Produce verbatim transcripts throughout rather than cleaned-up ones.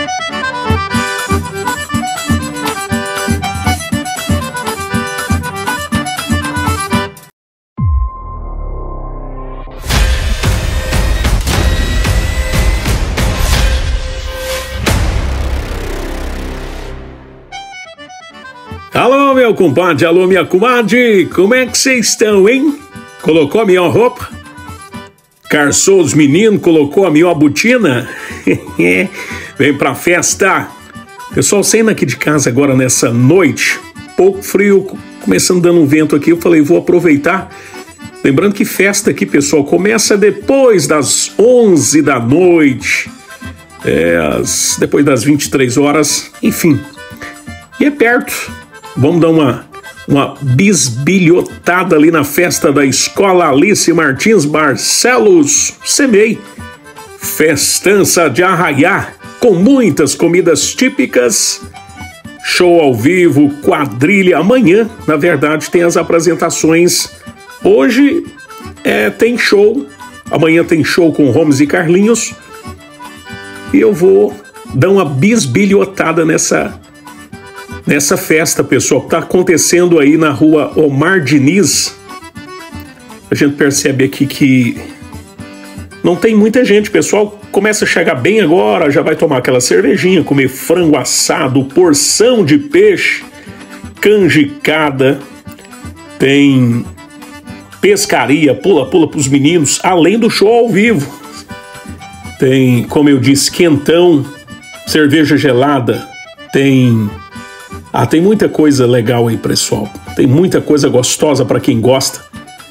Alô, meu compadre, alô, minha comadre, como é que vocês estão, hein? Colocou a minha roupa? Carçou os meninos, colocou a minha botina? Vem pra festa! Pessoal, saindo aqui de casa agora nessa noite, pouco frio, começando dando um vento aqui, eu falei, vou aproveitar. Lembrando que festa aqui, pessoal, começa depois das onze da noite, é, as, depois das vinte e três horas, enfim, e é perto. Vamos dar uma, uma bisbilhotada ali na festa da Escola Alice Martins Barcelos, Semei. Festança de Arraiá, com muitas comidas típicas, show ao vivo, quadrilha. Amanhã, na verdade, tem as apresentações. Hoje é, tem show, amanhã tem show com Holmes e Carlinhos. E eu vou dar uma bisbilhotada nessa Nessa festa, pessoal, que está acontecendo aí na rua Omar Diniz. A gente percebe aqui que não tem muita gente, pessoal. Começa a chegar bem agora, já vai tomar aquela cervejinha, comer frango assado, porção de peixe, canjicada, tem pescaria, pula-pula para os meninos, além do show ao vivo. Tem, como eu disse, quentão, cerveja gelada, tem... Ah, tem muita coisa legal aí, pessoal. Tem muita coisa gostosa para quem gosta.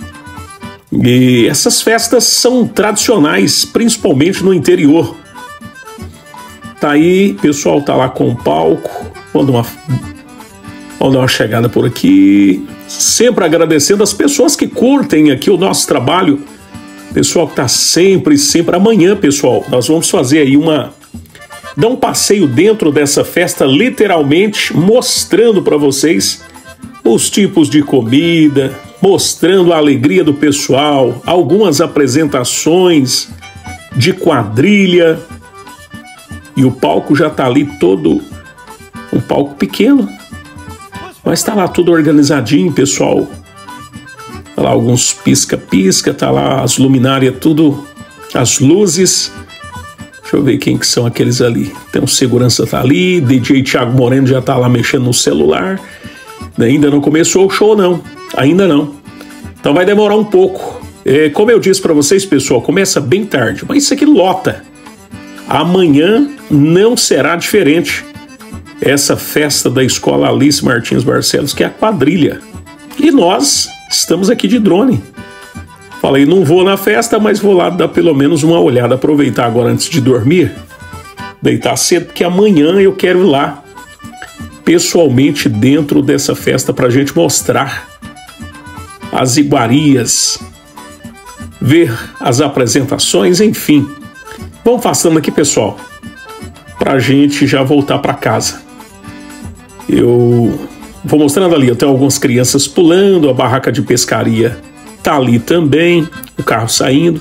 E essas festas são tradicionais, principalmente no interior. Tá aí, pessoal, tá lá com o palco. Vamos dar uma, vamos dar uma chegada por aqui. Sempre agradecendo as pessoas que curtem aqui o nosso trabalho. Pessoal que tá sempre, sempre. Amanhã, pessoal, nós vamos fazer aí uma... Dá um passeio dentro dessa festa, literalmente mostrando para vocês os tipos de comida, mostrando a alegria do pessoal, algumas apresentações de quadrilha. E o palco já tá ali todo, um palco pequeno, mas tá lá tudo organizadinho, pessoal. Tá lá alguns pisca-pisca, tá lá as luminárias, tudo, as luzes. Deixa eu ver quem que são aqueles ali. Tem um segurança tá ali, D J Thiago Moreno já tá lá mexendo no celular. Ainda não começou o show não, ainda não. Então vai demorar um pouco. É, como eu disse para vocês, pessoal, começa bem tarde, mas isso aqui lota. Amanhã não será diferente. Essa festa da Escola Alice Martins Barcelos, que é a quadrilha. E nós estamos aqui de drone. Falei, não vou na festa, mas vou lá dar pelo menos uma olhada, aproveitar agora antes de dormir, deitar cedo, porque amanhã eu quero ir lá, pessoalmente, dentro dessa festa, para a gente mostrar as iguarias, ver as apresentações, enfim. Vamos passando aqui, pessoal, para a gente já voltar para casa. Eu vou mostrando ali, eu tenho algumas crianças pulando, a barraca de pescaria tá ali também, o carro saindo.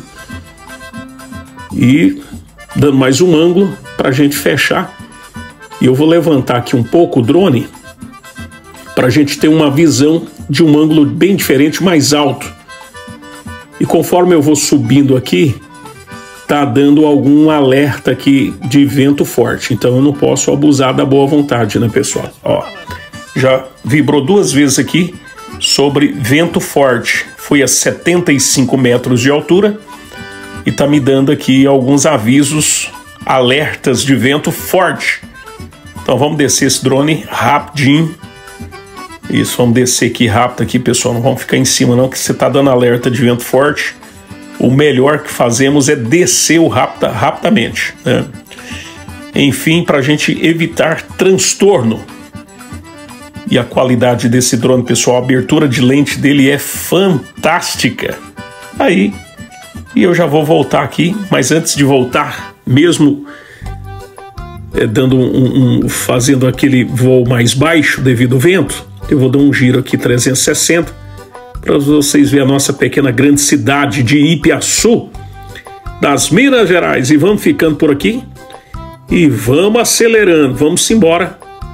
E dando mais um ângulo para a gente fechar. E eu vou levantar aqui um pouco o drone para a gente ter uma visão de um ângulo bem diferente, mais alto. E conforme eu vou subindo aqui, tá dando algum alerta aqui de vento forte. Então eu não posso abusar da boa vontade, né, pessoal? Ó, já vibrou duas vezes aqui sobre vento forte. Fui a setenta e cinco metros de altura e tá me dando aqui alguns avisos, alertas de vento forte. Então vamos descer esse drone rapidinho. Isso, vamos descer aqui rápido aqui, pessoal. Não vamos ficar em cima não, que você tá dando alerta de vento forte. O melhor que fazemos é descer o rapida, rapidamente, né? Enfim, para a gente evitar transtorno. E a qualidade desse drone, pessoal, a abertura de lente dele é fantástica. Aí, e eu já vou voltar aqui, mas antes de voltar, mesmo é, dando um, um, fazendo aquele voo mais baixo devido ao vento, eu vou dar um giro aqui trezentos e sessenta para vocês verem a nossa pequena grande cidade de Ipiaçu, das Minas Gerais. E vamos ficando por aqui. E vamos acelerando, vamos embora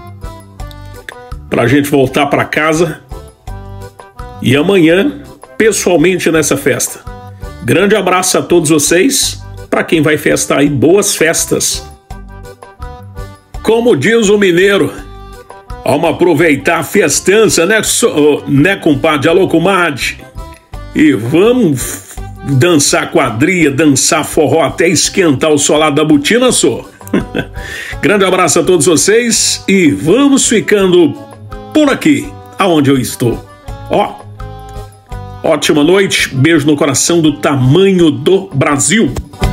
pra gente voltar pra casa e amanhã pessoalmente nessa festa. Grande abraço a todos vocês. Pra quem vai festar aí, boas festas. Como diz o mineiro, vamos aproveitar a festança, né, so, né compadre? Alô, comadre? E vamos dançar quadrilha, dançar forró até esquentar o solado da botina, só. Grande abraço a todos vocês e vamos ficando por aqui, aonde eu estou. Ó, ótima noite, beijo no coração do tamanho do Brasil.